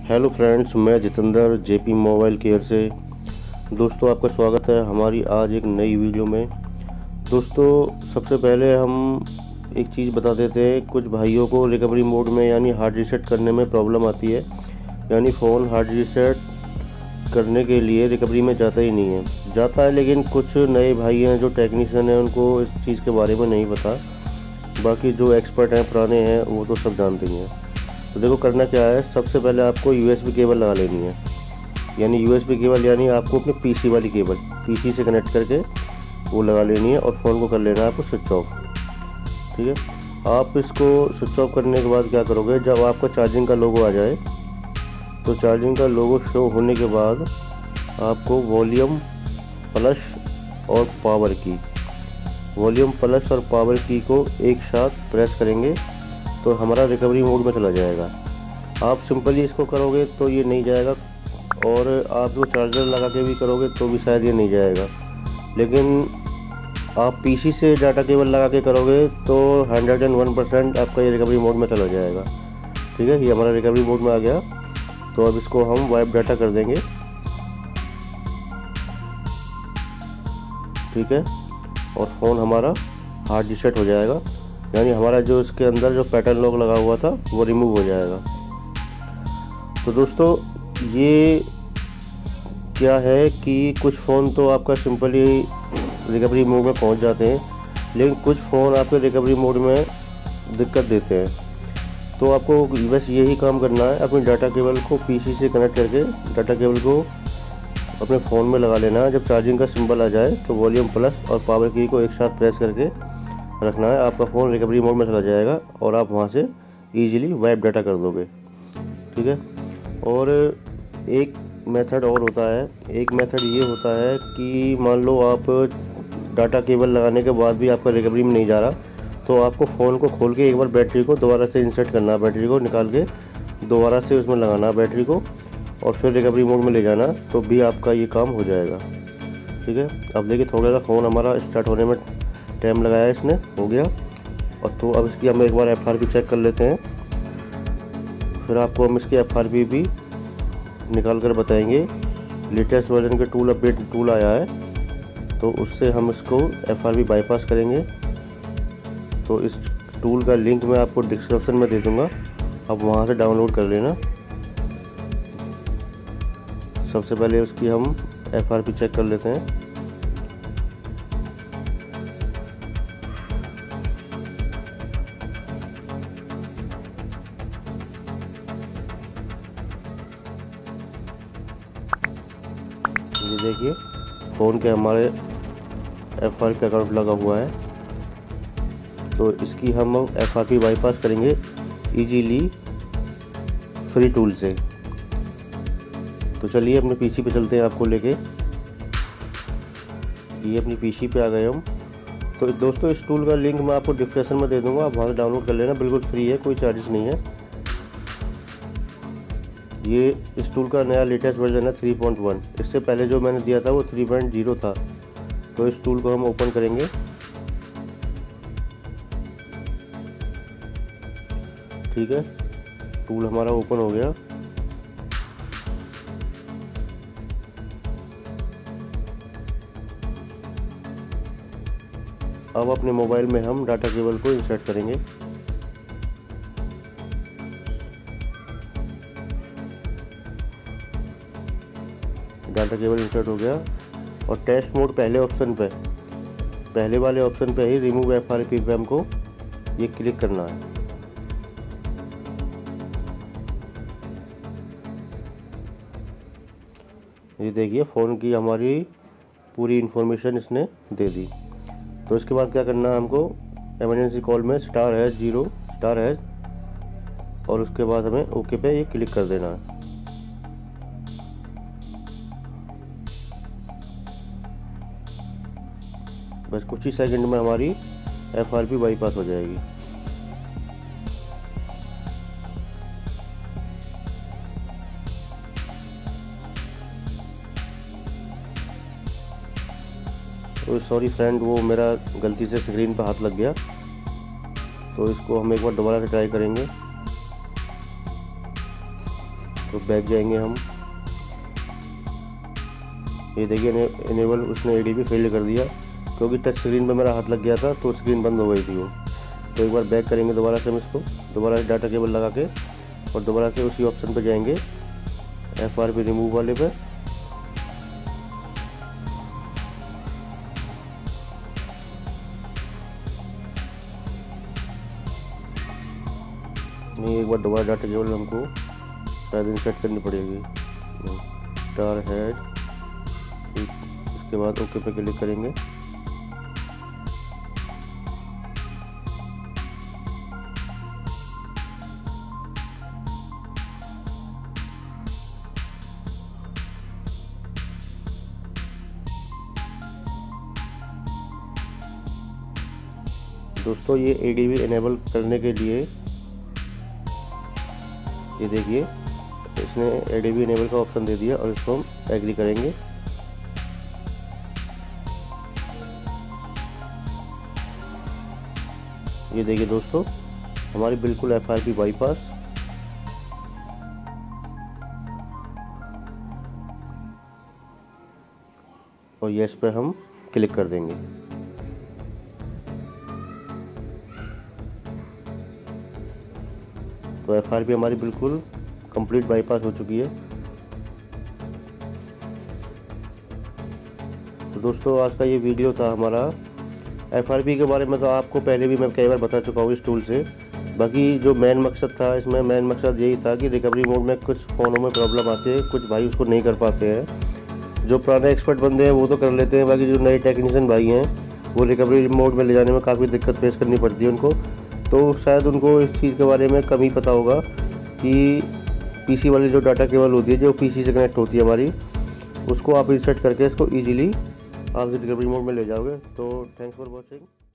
Hello friends, मैं Jitendra JP mobile care से। दोस्तों, आपका स्वागत है हमारी आज एक नई वीडियो में। दोस्तों, सबसे पहले हम एक चीज़ बता देते हैं। कुछ भाइयों को रिकवरी मोड में यानी हार्ड रीसेट करने में प्रॉब्लम आती है, यानी फ़ोन हार्ड रीसेट करने के लिए रिकवरी में जाता ही नहीं है। जाता है, लेकिन कुछ नए भाई हैं जो टेक्नीशियन हैं, उनको इस चीज़ के बारे में नहीं पता। बाकी जो एक्सपर्ट हैं, पुराने हैं, वो तो सब जानते ही हैं। तो देखो, करना क्या है। सबसे पहले आपको यूएसबी केबल लगा लेनी है, यानी यूएसबी केबल यानी आपको अपने पीसी वाली केबल पीसी से कनेक्ट करके वो लगा लेनी है और फ़ोन को कर लेना है आपको स्विच ऑफ। ठीक है। आप इसको स्विच ऑफ करने के बाद क्या करोगे, जब आपका चार्जिंग का लोगो आ जाए, तो चार्जिंग का लोगो शो होने के बाद आपको वॉल्यूम प्लस और पावर की को एक साथ प्रेस करेंगे तो हमारा रिकवरी मोड में चला जाएगा। आप सिंपली इसको करोगे तो ये नहीं जाएगा, और आप जो चार्जर लगा के भी करोगे तो भी शायद ये नहीं जाएगा। लेकिन आप पीसी से डाटा केबल लगा के करोगे तो 101% आपका ये रिकवरी मोड में चला जाएगा। ठीक है, ये हमारा रिकवरी मोड में आ गया। तो अब इसको हम वाइप डाटा कर देंगे। ठीक है, और फ़ोन हमारा हार्ड रीसेट हो जाएगा, यानी हमारा जो इसके अंदर जो पैटर्न लॉक लगा हुआ था वो रिमूव हो जाएगा। तो दोस्तों, ये क्या है कि कुछ फ़ोन तो आपका सिंपली रिकवरी मोड में पहुंच जाते हैं, लेकिन कुछ फ़ोन आपके रिकवरी मोड में दिक्कत देते हैं। तो आपको बस यही काम करना है, अपनी डाटा केबल को पीसी से कनेक्ट करके डाटा केबल को अपने फ़ोन में लगा लेना है। जब चार्जिंग का सिंबल आ जाए तो वॉल्यूम प्लस और पावर की को एक साथ प्रेस करके रखना है। आपका फ़ोन रिकवरी मोड में चला जाएगा और आप वहाँ से इजीली वाइप डाटा कर दोगे। ठीक है। और एक मेथड और होता है। एक मेथड ये होता है कि मान लो आप डाटा केबल लगाने के बाद भी आपका रिकवरी में नहीं जा रहा, तो आपको फ़ोन को खोल के एक बार बैटरी को दोबारा से इंसर्ट करना है। बैटरी को निकाल के दोबारा से उसमें लगाना है बैटरी को, और फिर रिकवरी मोड में ले जाना, तो भी आपका ये काम हो जाएगा। ठीक है। अब देखिए, थोड़ा सा फ़ोन हमारा स्टार्ट होने में टाइम लगाया, इसने हो गया। और तो अब इसकी हम एक बार FRP चेक कर लेते हैं, फिर आपको हम इसकी FRP भी निकाल कर बताएंगे। लेटेस्ट वर्जन के टूल अपडेट टूल आया है, तो उससे हम इसको FRP बाईपास करेंगे। तो इस टूल का लिंक मैं आपको डिस्क्रिप्शन में दे दूँगा, आप वहाँ से डाउनलोड कर लेना। सबसे पहले उसकी हम FRP चेक कर लेते हैं। ये देखिए, फ़ोन के हमारे FRP अकाउंट लगा हुआ है, तो इसकी हम FRP बाईपास करेंगे इजीली फ्री टूल से। तो चलिए अपने पीसी पे चलते हैं आपको लेके। ये अपनी पीसी पे आ गए हम। तो दोस्तों, इस टूल का लिंक मैं आपको डिस्क्रिप्शन में दे दूंगा, आप वहाँ से डाउनलोड कर लेना। बिल्कुल फ्री है, कोई चार्जेस नहीं है। ये इस टूल का नया लेटेस्ट वर्जन है 3.1। इससे पहले जो मैंने दिया था वो 3.0 था। तो इस टूल को हम ओपन करेंगे। ठीक है, टूल हमारा ओपन हो गया। अब अपने मोबाइल में हम डाटा केबल को इंसर्ट करेंगे। डाटा केबल इंसर्ट हो गया, और टेस्ट मोड पहले वाले ऑप्शन पे ही रिमूव FRP पे हमको ये क्लिक करना है। ये देखिए, फ़ोन की हमारी पूरी इन्फॉर्मेशन इसने दे दी। तो इसके बाद क्या करना है हमको, इमरजेंसी कॉल में *0* और उसके बाद हमें ओके पे ये क्लिक कर देना है। बस कुछ ही सेकंड में हमारी FRP बाईपास हो जाएगी। तो सॉरी फ्रेंड, वो मेरा गलती से स्क्रीन पर हाथ लग गया, तो इसको हम एक बार दोबारा से ट्राई करेंगे। तो बैक जाएंगे हम। ये देखिए इनेबल उसने एडीबी फेल कर दिया, क्योंकि टच स्क्रीन पे मेरा हाथ लग गया था तो स्क्रीन बंद हो गई थी वो। तो एक बार बैक करेंगे दोबारा से हम इसको, दोबारा से डाटा केबल लगा के, और दोबारा से उसी ऑप्शन पे जाएंगे FRP रिमूव वाले पे। नहीं, एक बार दोबारा डाटा केबल हमको शायद इंसर्ट करनी पड़ेगी। स्टार हैश, इसके बाद ओके पे क्लिक करेंगे। दोस्तों ये एडीबी इनेबल करने के लिए ये देखिए इसने एडीबी इनेबल का ऑप्शन दे दिया, और इसको हम एग्री करेंगे। ये देखिए दोस्तों हमारी बिल्कुल FRP बाईपास। और यस पे हम क्लिक कर देंगे। तो FRP हमारी बिल्कुल कंप्लीट बाईपास हो चुकी है। तो दोस्तों आज का ये वीडियो था हमारा FRP के बारे में। तो आपको पहले भी मैं कई बार बता चुका हूँ इस टूल से। बाकी जो मेन मकसद था इसमें, मेन मकसद यही था कि रिकवरी मोड में कुछ फ़ोनों में प्रॉब्लम आती है, कुछ भाई उसको नहीं कर पाते हैं। जो पुराने एक्सपर्ट बंदे हैं वो तो कर लेते हैं, बाकी जो नए टेक्नीशियन भाई हैं वो रिकवरी मोड में ले जाने में काफ़ी दिक्कत फेस करनी पड़ती है उनको। तो शायद उनको इस चीज़ के बारे में कम ही पता होगा कि PC वाली जो डाटा केबल होती है, जो PC से कनेक्ट होती है हमारी, उसको आप इंसर्ट करके इसको ईजिली आप रिकवरी मोड में ले जाओगे। तो थैंक्स फॉर वॉचिंग।